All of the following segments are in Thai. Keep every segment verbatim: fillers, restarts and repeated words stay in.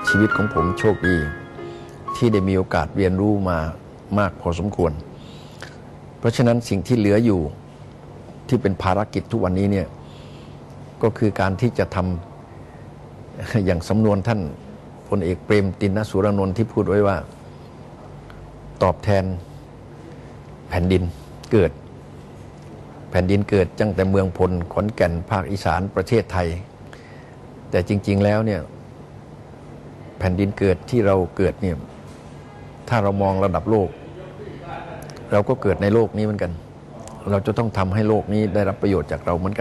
ชีวิตของผมโชคดีที่ได้มีโอกาสเรียนรู้มามากพอสมควรเพราะฉะนั้นสิ่งที่เหลืออยู่ที่เป็นภารกิจทุกวันนี้เนี่ยก็คือการที่จะทำอย่างสำนวนท่านพลเอกเปรมติณสุรานนท์ที่พูดไว้ว่าตอบแทนแผ่นดินเกิดแผ่นดินเกิดตั้งแต่เมืองพลขอนแก่นภาคอีสานประเทศไทยแต่จริงๆแล้วเนี่ยแผ่นดินเกิดที่เราเกิดเนี่ยถ้าเรามองระดับโลกเราก็เกิดในโลกนี้เหมือนกันเราจะต้องทำให้โลกนี้ได้รับประโยชน์จากเราเหมือนกัน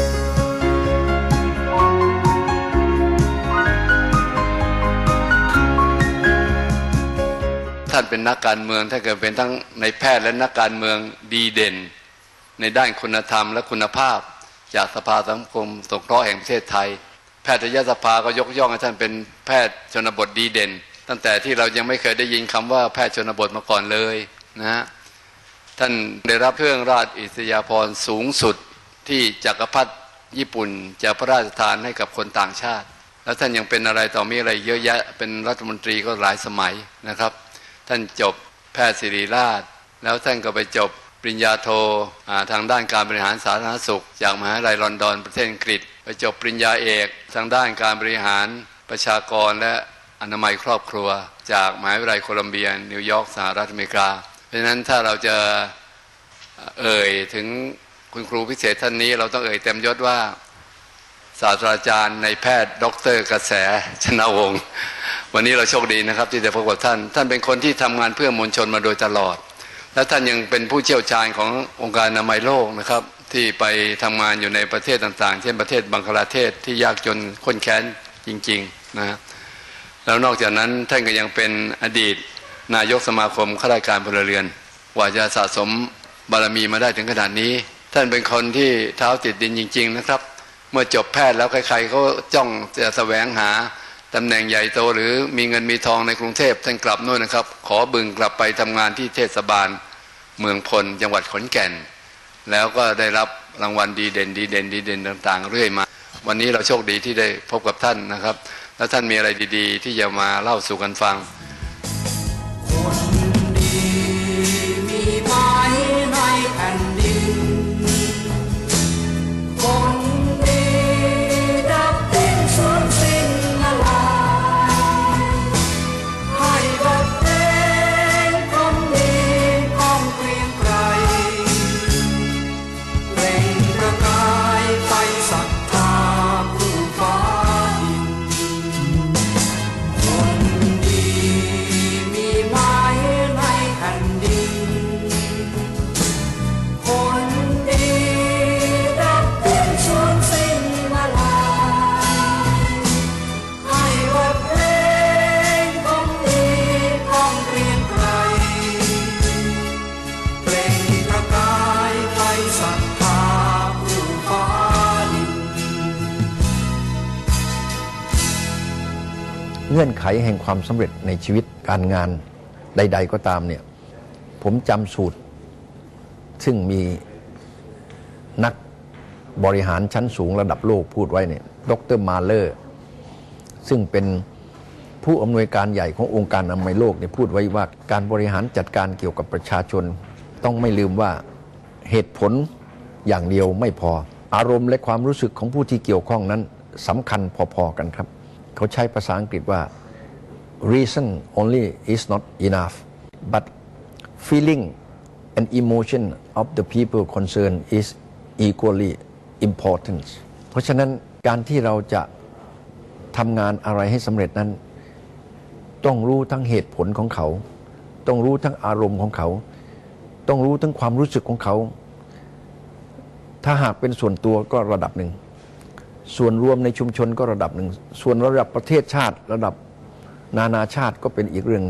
ท่านเป็นนักการเมืองท่านเคยเป็นทั้งในแพทย์และนักการเมืองดีเด่นในด้านคุณธรรมและคุณภาพจากสภาสังคมสงเคราะห์แห่งประเทศไทยแพทยสภาก็ยกย่องให้ท่านเป็นแพทย์ชนบทดีเด่นตั้งแต่ที่เรายังไม่เคยได้ยินคำว่าแพทย์ชนบทมาก่อนเลยนะฮะท่านได้รับเครื่องราชอิสริยาภรณ์สูงสุดที่จักรพรรดิญี่ปุ่นจะพระราชทานให้กับคนต่างชาติแล้วท่านยังเป็นอะไรต่อมีอะไรเยอะแยะเป็นรัฐมนตรีก็หลายสมัยนะครับท่านจบแพทย์ศิริราชแล้วท่านก็ไปจบปริญญาโททางด้านการบริหารสาธารณสุขจากมหาวิทยาลัยลอนดอนประเทศอังกฤษไปจบปริญญาเอกทางด้านการบริหารประชากรและอนามัยครอบครัวจากมหาวิทยาลัยโคลัมเบียนิวยอร์กสหรัฐอเมริกาเพราะฉะนั้นถ้าเราจะเอ่ยถึงคุณครูพิเศษท่านนี้เราต้องเอ่ยเต็มยศว่าศาสตราจารย์ในแพทย์ดร.กระแสชนวงศ์วันนี้เราโชคดีนะครับที่ได้พบกับท่านท่านเป็นคนที่ทำงานเพื่อมวลชนมาโดยตลอดและท่านยังเป็นผู้เชี่ยวชาญขององค์การอนามัยโลกนะครับที่ไปทำงานอยู่ในประเทศต่างๆเช่นประเทศบังคลาเทศที่ยากจนข้นแค้นจริงๆนะแล้วนอกจากนั้นท่านก็ยังเป็นอดีตนายกสมาคมข้าราชการพลเรือนกว่าจะสะสมบารมีมาได้ถึงขนาดนี้ท่านเป็นคนที่เท้าติดดินจริงๆนะครับเมื่อจบแพทย์แล้วใครๆเขาจ้องจะแสวงหาตำแหน่งใหญ่โตหรือมีเงินมีทองในกรุงเทพท่านกลับโน่นนะครับขอบึงกลับไปทำงานที่เทศบาลเมืองพลจังหวัดขอนแก่นแล้วก็ได้รับรางวัลดีเด่นดีเด่นดีเด่นต่างๆเรื่อยมาวันนี้เราโชคดีที่ได้พบกับท่านนะครับและท่านมีอะไรดีๆที่จะมาเล่าสู่กันฟังคนดีมีไหมในแผ่นดินคนดีดับดิ้นสูญสิ้นละลายให้บทเพลงคนดีก้องเกรียงไกรเร่งประกายไฟศรัทธาผู้ฟ้าดินคนดีมีไหมในแผ่นดินคนดีดับดิ้นสูญสิ้นละลายให้บทเพลงคนดีก้องเกรียงไกรเปล่งประกายไฟศรัทธาผู้ฟ้าดินเงื่อนไขแห่งความสำเร็จในชีวิตการงานใดๆก็ตามเนี่ยผมจำสูตรซึ่งมีนักบริหารชั้นสูงระดับโลกพูดไว้เนี่ยดร.มาเลอร์ซึ่งเป็นผู้อำนวยการใหญ่ขององค์การอนามัยโลกเนี่ยพูดไว้ว่าการบริหารจัดการเกี่ยวกับประชาชนต้องไม่ลืมว่าเหตุผลอย่างเดียวไม่พออารมณ์และความรู้สึกของผู้ที่เกี่ยวข้องนั้นสำคัญพอๆกันครับเขาใช้ภาษาอังกฤษว่า reason only is not enough but feeling and emotion of the people concerned is equally important เพราะฉะนั้นการที่เราจะทำงานอะไรให้สำเร็จนั้นต้องรู้ทั้งเหตุผลของเขาต้องรู้ทั้งอารมณ์ของเขาต้องรู้ทั้งความรู้สึกของเขาถ้าหากเป็นส่วนตัวก็ระดับหนึ่งส่วนรวมในชุมชนก็ระดับหนึ่งส่วนระดับประเทศชาติระดับนานาชาติก็เป็นอีกเรื่อง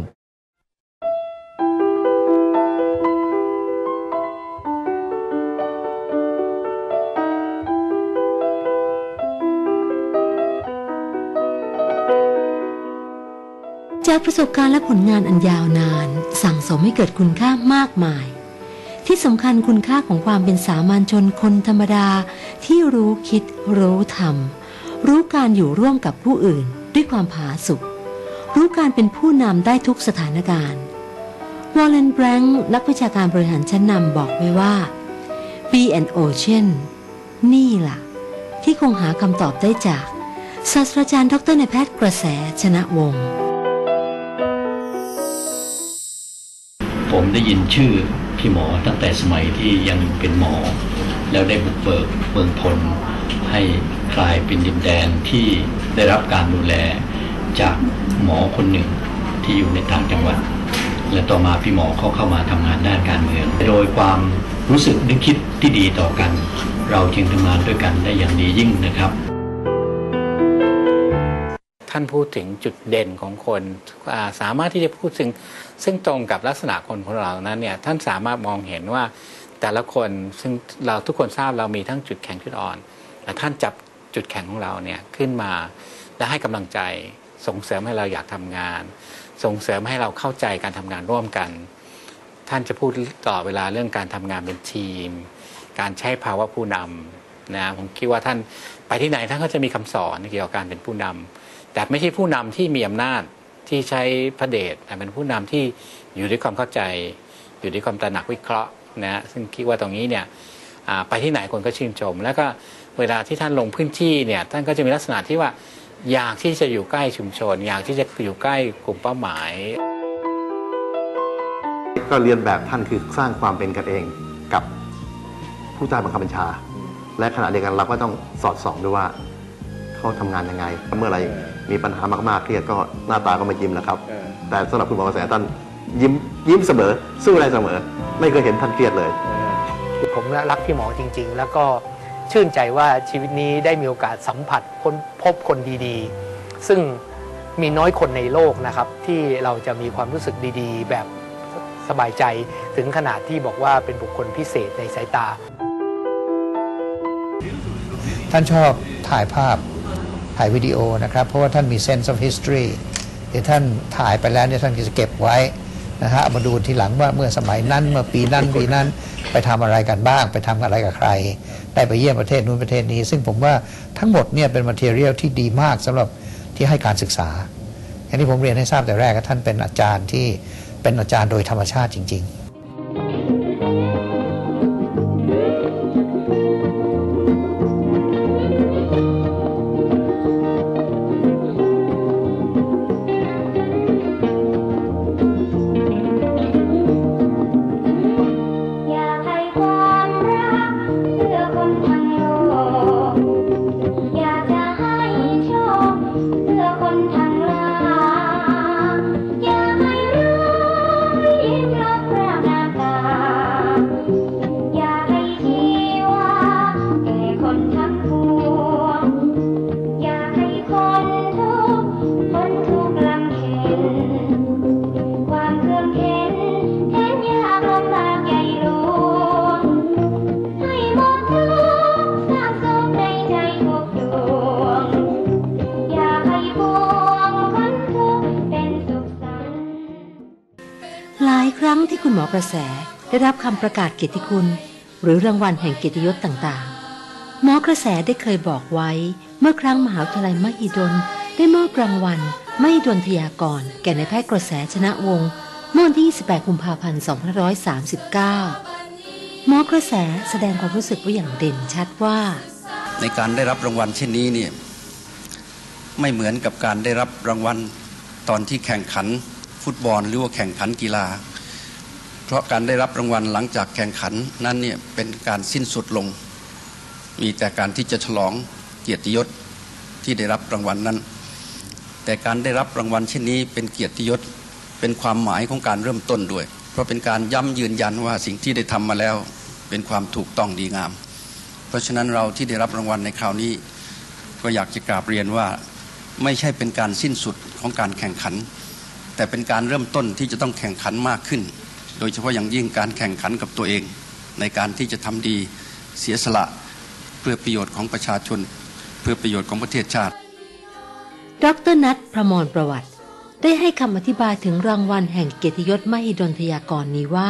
จากประสบการณ์และผลงานอันยาวนานสั่งสมให้เกิดคุณค่ามากมายที่สำคัญคุณค่าของความเป็นสามัญชนคนธรรมดาที่รู้คิดรู้ทำรู้การอยู่ร่วมกับผู้อื่นด้วยความผาสุกรู้การเป็นผู้นำได้ทุกสถานการณ์วอลเลน แบรงค์นักวิชาการบริหารชั้นนำบอกไว้ว่า Be an ocean นี่ล่ะที่คงหาคำตอบได้จากศาสตราจารย์ดรนายแพทย์กระแสชนะวงศ์ผมได้ยินชื่อพี่หมอตั้งแต่สมัยที่ยังเป็นหมอแล้วได้บุกเบิกเมืองพลให้กลายเป็นดินแดนที่ได้รับการดูแลจากหมอคนหนึ่งที่อยู่ในต่างจังหวัดและต่อมาพี่หมอเขาเข้ามาทำงานด้านการเมืองโดยความรู้สึกนึกคิดที่ดีต่อกันเราจึงทำงานด้วยกันได้อย่างดียิ่งนะครับท่านพูดถึงจุดเด่นของคนสามารถที่จะพูดถึงซึ่งตรงกับลักษณะคนของเรานั้นเนี่ยท่านสามารถมองเห็นว่าแต่ละคนซึ่งเราทุกคนทราบเรามีทั้งจุดแข็งจุดอ่อนแต่ท่านจับจุดแข็งของเราเนี่ยขึ้นมาและให้กำลังใจส่งเสริมให้เราอยากทำงานส่งเสริมให้เราเข้าใจการทำงานร่วมกันท่านจะพูดตลอดเวลาเรื่องการทำงานเป็นทีมการใช้ภาวะผู้นำนะผมคิดว่าท่านไปที่ไหนท่านก็จะมีคำสอนเกี่ยวกับการเป็นผู้นำแต่ไม่ใช่ผู้นำที่มีอำนาจที่ใช้พระเดชแต่เป็นผู้นำที่อยู่ด้วยความเข้าใจอยู่ด้วยความตระหนักวิเคราะห์นะซึ่งคิดว่าตรงนี้เนี่ยไปที่ไหนคนก็ชื่นชมแล้วก็เวลาที่ท่านลงพื้นที่เนี่ยท่านก็จะมีลักษณะที่ว่าอยากที่จะอยู่ใกล้ชุมชนอยากที่จะอยู่ใกล้กลุ่มเป้าหมายก็เรียนแบบท่านคือสร้างความเป็นกันเองกับผู้ใต้บังคับบัญชาและขณะเดียวกันเราก็ต้องสอดส่องด้วยว่าเขาทำงานยังไงเมื่อไรมีปัญหามากๆเครียดก็หน้าตาก็ไม่ยิ้มนะครับแต่สำหรับคุณหมอกระแสท่านยิ้มยิ้มเสมอสู้ได้เสมอไม่เคยเห็นท่านเครียดเลยผมรักพี่หมอจริงๆแล้วก็ชื่นใจว่าชีวิตนี้ได้มีโอกาสสัมผัสคนพบคนดีๆซึ่งมีน้อยคนในโลกนะครับที่เราจะมีความรู้สึกดีๆแบบสบายใจถึงขนาดที่บอกว่าเป็นบุคคลพิเศษในสายตาท่านชอบถ่ายภาพถ่ายวิดีโอนะครับเพราะว่าท่านมี sense of history เดี๋ยวท่านถ่ายไปแล้วเนี่ยท่านจะเก็บไว้นะฮะมาดูทีหลังว่าเมื่อสมัยนั้นเมื่อปีนั้นปีนั้นไปทำอะไรกันบ้างไปทำอะไรกับใครได้ไปเยี่ยมประเทศนู้นประเทศนี้ซึ่งผมว่าทั้งหมดเนี่ยเป็น material ที่ดีมากสำหรับที่ให้การศึกษาอย่างที่ผมเรียนให้ทราบแต่แรกท่านเป็นอาจารย์ที่เป็นอาจารย์โดยธรรมชาติจริงๆที่คุณหมอกระแสได้รับคำประกาศเกียรติคุณหรือรางวัลแห่งเกียรติยศต่างๆหมอกระแสได้เคยบอกไว้เมื่อครั้งมหาวิทยาลัยมหิดลได้มอบรางวัลมหิดลทยากรแก่นายแพทย์กระแสชนะวงศ์เมื่อวันที่ยี่สิบแปดกุมภาพันธ์สองพันห้าร้อยสามสิบเก้าหมอกระแสแสดงความรู้สึกไว้อย่างเด่นชัดว่าในการได้รับรางวัลเช่นนี้เนี่ยไม่เหมือนกับการได้รับรางวัลตอนที่แข่งขันฟุตบอลหรือว่าแข่งขันกีฬาเพราะการได้รับรางวัลหลังจากแข่งขันนั้นเนี่ยเป็นการสิ้นสุดลงมีแต่การที่จะฉลองเกียรติยศที่ได้รับรางวัลนั้นแต่การได้รับรางวัลเช่นนี้เป็นเกียรติยศเป็นความหมายของการเริ่มต้นด้วยเพราะเป็นการย้ำยืนยันว่าสิ่งที่ได้ทำมาแล้วเป็นความถูกต้องดีงามเพราะฉะนั้นเราที่ได้รับรางวัลในคราวนี้ก็อยากจะกราบเรียนว่าไม่ใช่เป็นการสิ้นสุดของการแข่งขันแต่เป็นการเริ่มต้นที่จะต้องแข่งขันมากขึ้นโดยเฉพาะอย่างยิ่งการแข่งขันกับตัวเองในการที่จะทำดีเสียสละเพื่อประโยชน์ของประชาชนเพื่อประโยชน์ของประเทศชาติดร.นัท ประมรประวัติได้ให้คำอธิบายถึงรางวัลแห่งเกียรติยศมหิดลทยากรนี้ว่า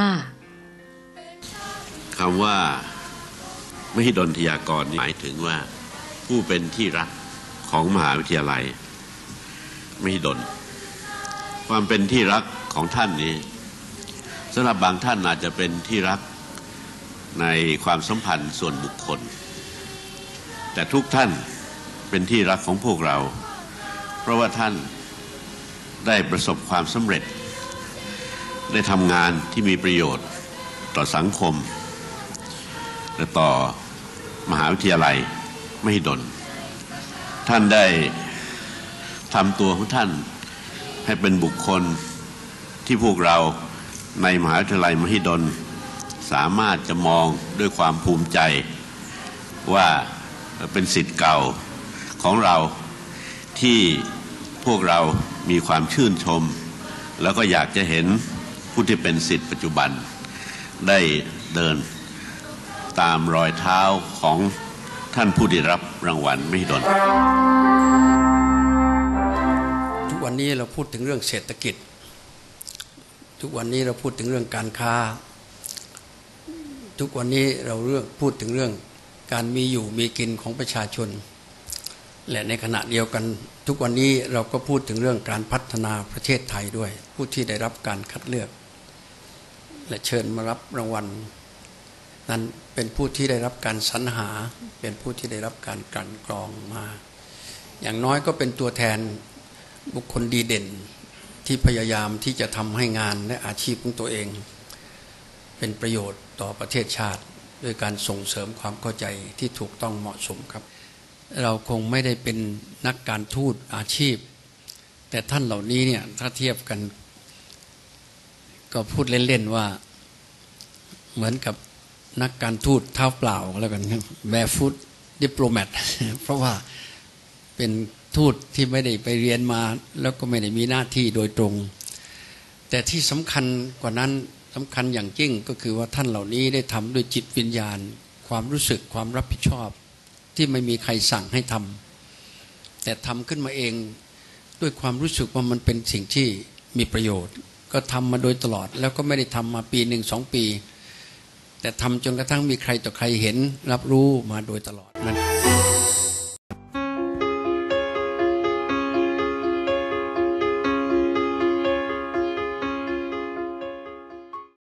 คำว่ามหิดลทยากรหมายถึงว่าผู้เป็นที่รักของมหาวิทยาลัยมหิดลความเป็นที่รักของท่านนี้สำหรับบางท่านอาจจะเป็นที่รักในความสัมพันธ์ส่วนบุคคลแต่ทุกท่านเป็นที่รักของพวกเราเพราะว่าท่านได้ประสบความสำเร็จได้ทำงานที่มีประโยชน์ต่อสังคมและต่อมหาวิทยาลัยมหิดลท่านได้ทำตัวของท่านให้เป็นบุคคลที่พวกเราในมหาวิทยาลัยมหิดลสามารถจะมองด้วยความภูมิใจว่าเป็นศิษย์เก่าของเราที่พวกเรามีความชื่นชมแล้วก็อยากจะเห็นผู้ที่เป็นศิษย์ปัจจุบันได้เดินตามรอยเท้าของท่านผู้ได้รับรางวัลมหิดลทุกวันนี้เราพูดถึงเรื่องเศรษฐกิจทุกวันนี้เราพูดถึงเรื่องการค้าทุกวันนี้เราเรื่องพูดถึงเรื่องการมีอยู่มีกินของประชาชนและในขณะเดียวกันทุกวันนี้เราก็พูดถึงเรื่องการพัฒนาประเทศไทยด้วยผู้ที่ได้รับการคัดเลือกและเชิญมารับรางวัลนั้นเป็นผู้ที่ได้รับการสรรหาเป็นผู้ที่ได้รับการกลั่นกรองมาอย่างน้อยก็เป็นตัวแทนบุคคลดีเด่นที่พยายามที่จะทำให้งานและอาชีพของตัวเองเป็นประโยชน์ต่อประเทศชาติด้วยการส่งเสริมความเข้าใจที่ถูกต้องเหมาะสมครับเราคงไม่ได้เป็นนักการทูตอาชีพแต่ท่านเหล่านี้เนี่ยถ้าเทียบกันก็พูดเล่นๆว่าเหมือนกับนักการทูตเท้าเปล่าแล้วกันแบร์ฟุตดิปโลแมตเพราะว่าเป็นทูตที่ไม่ได้ไปเรียนมาแล้วก็ไม่ได้มีหน้าที่โดยตรงแต่ที่สำคัญกว่านั้นสำคัญอย่างยิ่งก็คือว่าท่านเหล่านี้ได้ทำด้วยจิตวิญญาณความรู้สึกความรับผิดชอบที่ไม่มีใครสั่งให้ทำแต่ทำขึ้นมาเองด้วยความรู้สึกว่ามันเป็นสิ่งที่มีประโยชน์ก็ทำมาโดยตลอดแล้วก็ไม่ได้ทำมาปีหนึ่งสองปีแต่ทำจนกระทั่งมีใครต่อใครเห็นรับรู้มาโดยตลอดนั่น